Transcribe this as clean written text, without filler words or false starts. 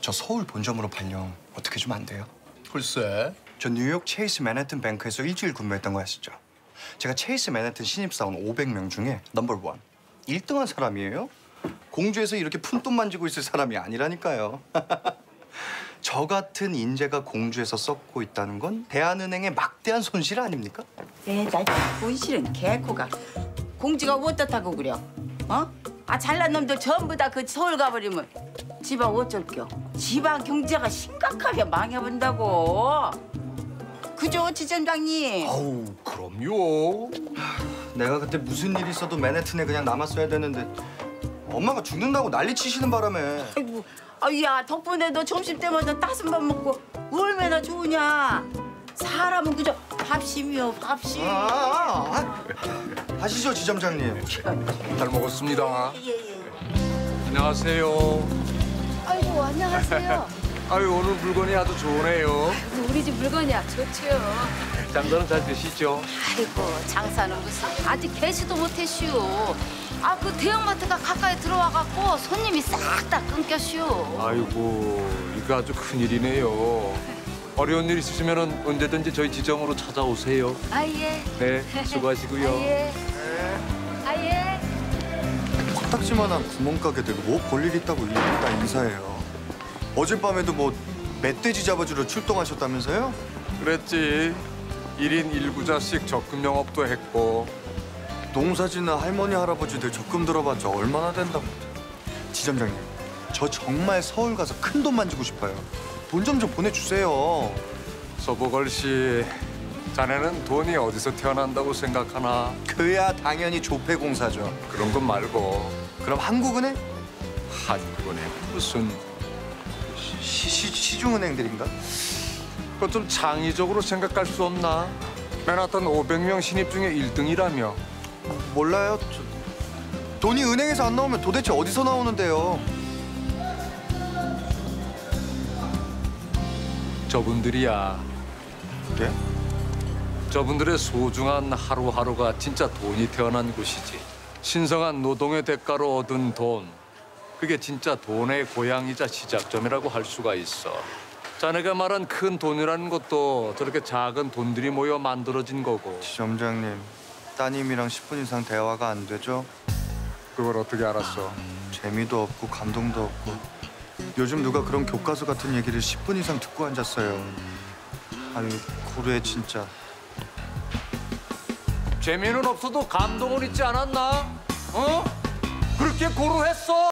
저 서울 본점으로 발령 어떻게 좀 안 돼요? 글쎄. 저 뉴욕 체이스 맨해튼 뱅크에서 일주일 근무했던 거 아시죠? 제가 체이스 맨해튼 신입사원 500명 중에 넘버 원 1등한 사람이에요. 공주에서 이렇게 푼돈 만지고 있을 사람이 아니라니까요. 저 같은 인재가 공주에서 썩고 있다는 건 대한은행의 막대한 손실 아닙니까? 나 본실은 개코가 공주가 어떻다고 그려? 어? 아 잘난 놈들 전부 다 그 서울 가버리면 지방 어쩔겨? 지방 경제가 심각하게 망해본다고. 그죠, 지점장님? 아우, 그럼요. 내가 그때 무슨 일 있어도 맨해튼에 그냥 남았어야 되는데 엄마가 죽는다고 난리 치시는 바람에. 아이고, 야 덕분에 너 점심 때마다 따순 밥 먹고 얼마나 좋으냐. 사람은 그저 밥심이요, 밥심. 하시죠, 지점장님. 잘 먹었습니다. 예. 안녕하세요. 아이고, 안녕하세요. 아유, 오늘 물건이 아주 좋으네요. 우리 집 물건이야 좋지요. 장사는 잘 되시죠? 아이고, 장사는 무슨 아직 개시도 못했슈. 아, 그 대형마트가 가까이 들어와갖고 손님이 싹 다 끊겼슈. 아이고, 이거 아주 큰일이네요. 어려운 일 있으시면 언제든지 저희 지점으로 찾아오세요. 아, 예. 네, 수고하시고요. 아, 예. 아, 예. 코딱지만한 구멍가게들 뭐 볼일 있다고 일일다 인사해요. 어젯밤에도 뭐 멧돼지 잡아주러 출동하셨다면서요? 그랬지. 1인 1구자씩 적금 영업도 했고. 농사짓는 할머니 할아버지들 적금 들어봤자 얼마나 된다고. 지점장님, 저 정말 서울 가서 큰 돈 만지고 싶어요. 돈 좀 보내주세요. 서보걸 씨, 자네는 돈이 어디서 태어난다고 생각하나? 그야 당연히 조폐공사죠. 그런 건 말고 그럼 한국은행? 한국은행 무슨 시중은행들인가? 그건 좀 창의적으로 생각할 수 없나? 맨하탄 500명 신입 중에 1등이라며. 몰라요. 돈이 은행에서 안 나오면 도대체 어디서 나오는데요? 저분들이야. 예? 저분들의 소중한 하루하루가 진짜 돈이 태어난 곳이지. 신성한 노동의 대가로 얻은 돈. 그게 진짜 돈의 고향이자 시작점이라고 할 수가 있어. 자네가 말한 큰 돈이라는 것도 저렇게 작은 돈들이 모여 만들어진 거고. 지점장님, 따님이랑 10분 이상 대화가 안 되죠? 그걸 어떻게 알았어? 재미도 없고 감동도 없고. 요즘 누가 그런 교과서 같은 얘기를 10분 이상 듣고 앉았어요. 아유, 고래 진짜. 재미는 없어도 감동은 있지 않았나? 어? 그렇게 고루했어?